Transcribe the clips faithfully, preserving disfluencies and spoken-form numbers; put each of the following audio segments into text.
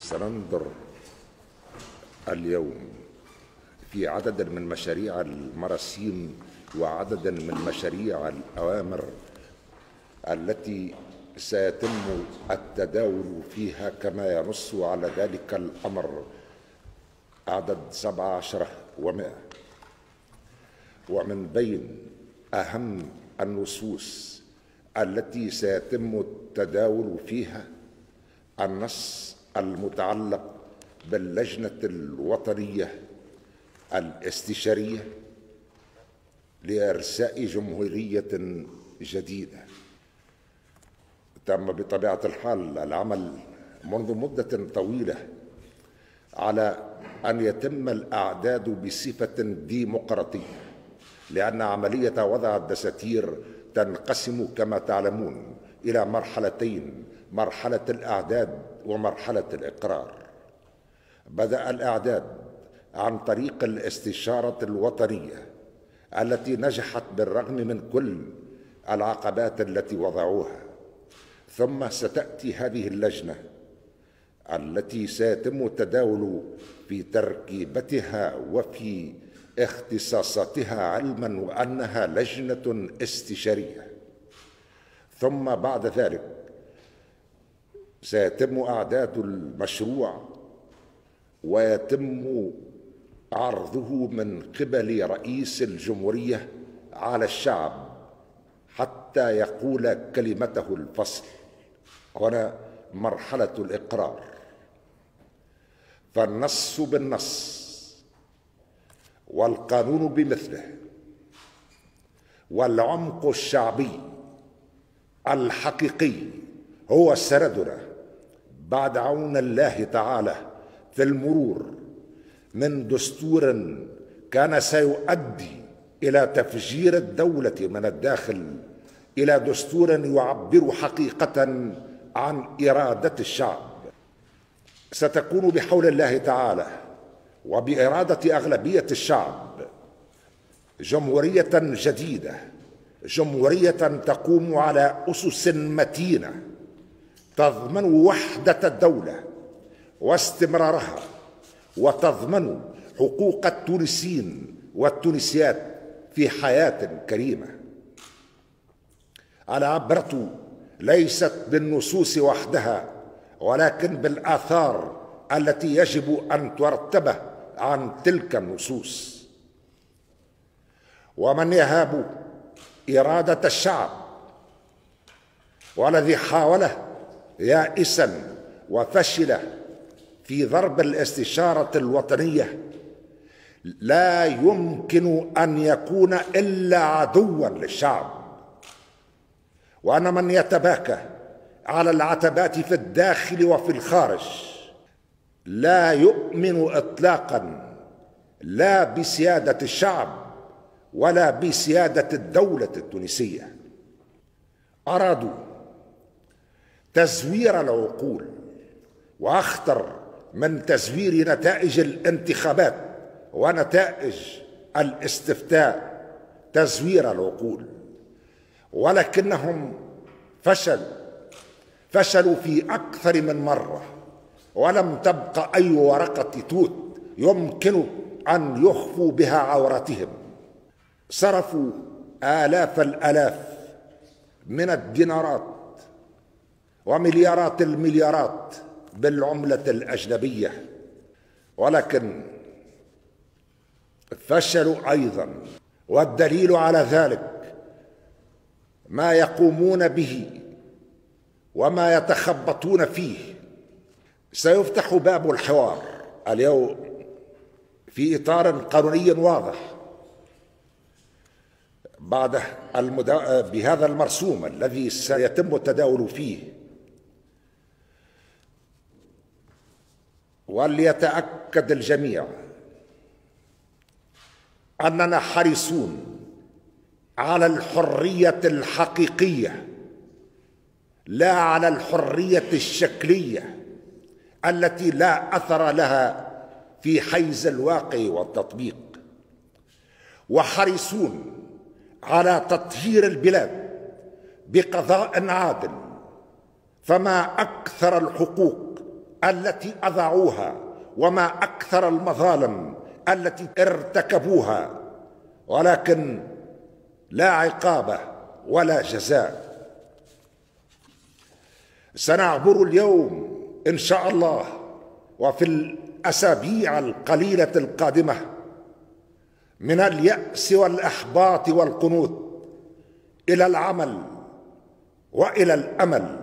سننظر اليوم في عدد من مشاريع المراسيم وعدد من مشاريع الأوامر التي سيتم التداول فيها كما ينص على ذلك الأمر عدد سبعة عشر ومائة. ومن بين أهم النصوص التي سيتم التداول فيها النص المتعلق باللجنة الوطنية الاستشارية لإرساء جمهورية جديدة. تم بطبيعة الحال العمل منذ مدة طويلة على أن يتم الإعداد بصفة ديمقراطية، لأن عملية وضع الدساتير تنقسم كما تعلمون إلى مرحلتين: مرحلة الإعداد ومرحلة الإقرار. بدأ الإعداد عن طريق الاستشارة الوطنية التي نجحت بالرغم من كل العقبات التي وضعوها، ثم ستأتي هذه اللجنة التي سيتم التداول في تركيبتها وفي اختصاصاتها، علما وأنها لجنة استشارية. ثم بعد ذلك سيتم إعداد المشروع ويتم عرضه من قبل رئيس الجمهورية على الشعب حتى يقول كلمته الفصل. هنا مرحلة الإقرار، فالنص بالنص والقانون بمثله والعمق الشعبي الحقيقي هو سندنا بعد عون الله تعالى في المرور من دستور كان سيؤدي إلى تفجير الدولة من الداخل إلى دستور يعبر حقيقة عن إرادة الشعب. ستكون بحول الله تعالى وبإرادة أغلبية الشعب جمهورية جديدة، جمهورية تقوم على أسس متينة تضمن وحدة الدولة واستمرارها، وتضمن حقوق التونسيين والتونسيات في حياة كريمة. العبرة ليست بالنصوص وحدها، ولكن بالآثار التي يجب أن ترتبه عن تلك النصوص. ومن يهاب إرادة الشعب والذي حاوله يائسا وفشل في ضرب الاستشارة الوطنية لا يمكن أن يكون إلا عدوا للشعب. وأن من يتباكى على العتبات في الداخل وفي الخارج لا يؤمن إطلاقا لا بسيادة الشعب ولا بسيادة الدولة التونسية. أرادوا تزوير العقول، وأخطر من تزوير نتائج الانتخابات ونتائج الاستفتاء تزوير العقول، ولكنهم فشلوا فشلوا في أكثر من مرة، ولم تبق أي ورقة توت يمكن أن يخفوا بها عوراتهم. صرفوا آلاف الآلاف من الدينارات ومليارات المليارات بالعملة الأجنبية، ولكن فشلوا أيضا. والدليل على ذلك ما يقومون به وما يتخبطون فيه. سيفتح باب الحوار اليوم في إطار قانوني واضح بعد المدا... بهذا المرسوم الذي سيتم التداول فيه. وليتأكد الجميع أننا حريصون على الحرية الحقيقية لا على الحرية الشكلية التي لا أثر لها في حيز الواقع والتطبيق، وحريصون على تطهير البلاد بقضاء عادل فما أكثر الحقوق التي أضاعوها وما أكثر المظالم التي ارتكبوها، ولكن لا عقاب ولا جزاء. سنعبر اليوم إن شاء الله وفي الأسابيع القليلة القادمة من اليأس والإحباط والقنوط إلى العمل وإلى الأمل.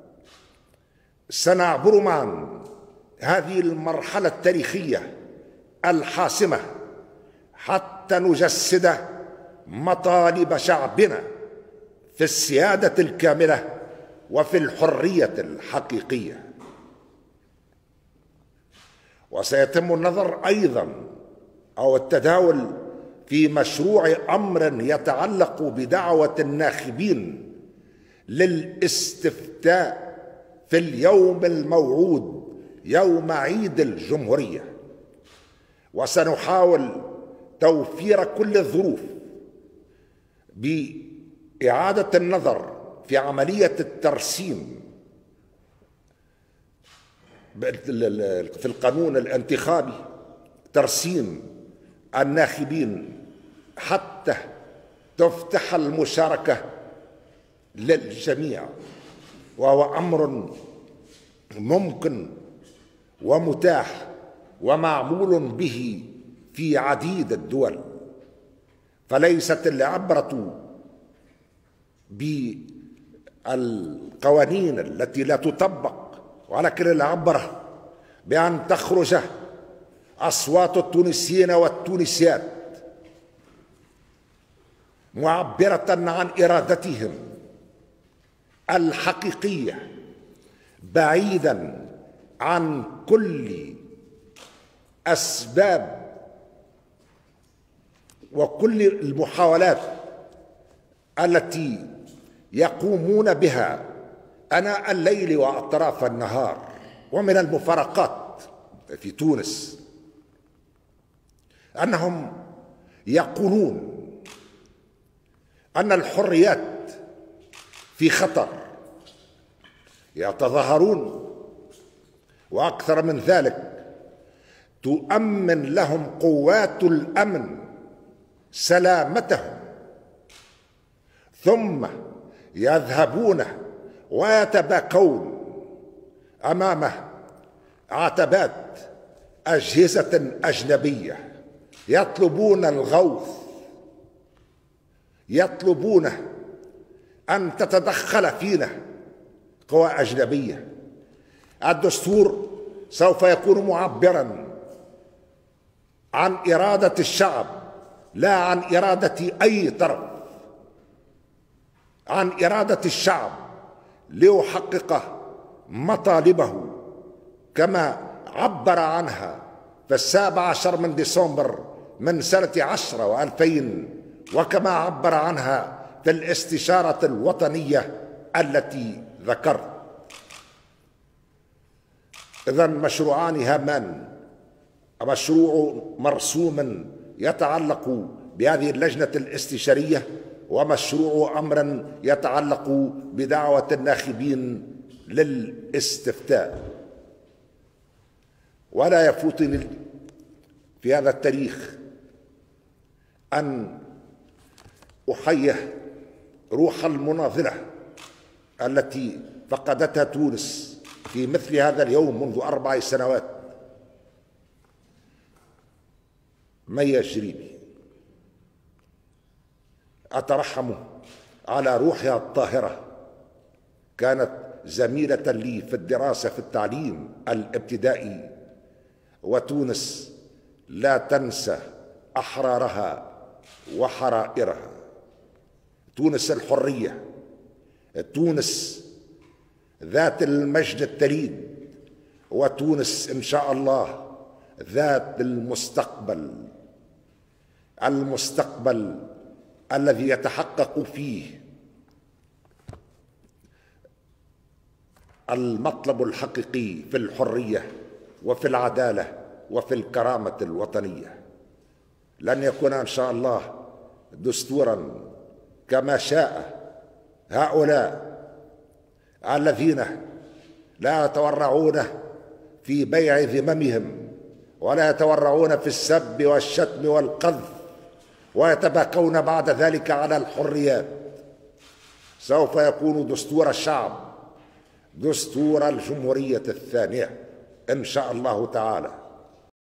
سنعبر معا هذه المرحلة التاريخية الحاسمة حتى نجسد مطالب شعبنا في السيادة الكاملة وفي الحرية الحقيقية. وسيتم النظر أيضا أو التداول في مشروع أمر يتعلق بدعوة الناخبين للاستفتاء في اليوم الموعود يوم عيد الجمهورية، وسنحاول توفير كل الظروف بإعادة النظر في عملية الترسيم في القانون الانتخابي، ترسيم الناخبين حتى تفتح المشاركة للجميع، وهو أمر ممكن ومتاح ومعمول به في عديد الدول. فليست العبرة بالقوانين التي لا تطبق، ولكن العبرة بأن تخرج أصوات التونسيين والتونسيات معبرة عن إرادتهم الحقيقية، بعيدا عن كل أسباب وكل المحاولات التي يقومون بها أناء الليل وأطراف النهار. ومن المفارقات في تونس أنهم يقولون أن الحريات في خطر، يتظاهرون وأكثر من ذلك تؤمن لهم قوات الأمن سلامتهم، ثم يذهبون ويتباكون أمام عتبات أجهزة أجنبية، يطلبون الغوث، يطلبون أن تتدخل فينا قوى أجنبية. الدستور سوف يكون معبرا عن إرادة الشعب لا عن إرادة أي طرف، عن إرادة الشعب ليحقق مطالبه كما عبر عنها في السابع عشر من ديسمبر من سنة عشرة وألفين، وكما عبر عنها في الاستشارة الوطنية التي ذكرت. إذن مشروعان هامان، مشروع مرسوم يتعلق بهذه اللجنة الاستشارية، ومشروع أمر يتعلق بدعوة الناخبين للاستفتاء. ولا يفوتني في هذا التاريخ أن أحيي روح المناضلة التي فقدتها تونس في مثل هذا اليوم منذ أربع سنوات. مي الجريبي، أترحم على روحها الطاهرة، كانت زميلة لي في الدراسة في التعليم الابتدائي، وتونس لا تنسى أحرارها وحرائرها. تونس الحرية، تونس ذات المجد التليد، وتونس إن شاء الله ذات المستقبل، المستقبل الذي يتحقق فيه المطلب الحقيقي في الحرية وفي العدالة وفي الكرامة الوطنية. لن يكون إن شاء الله دستورا كما شاء هؤلاء الذين لا يتورعون في بيع ذممهم، ولا يتورعون في السب والشتم والقذف، ويتباكون بعد ذلك على الحريات. سوف يكون دستور الشعب دستور الجمهورية الثانية إن شاء الله تعالى.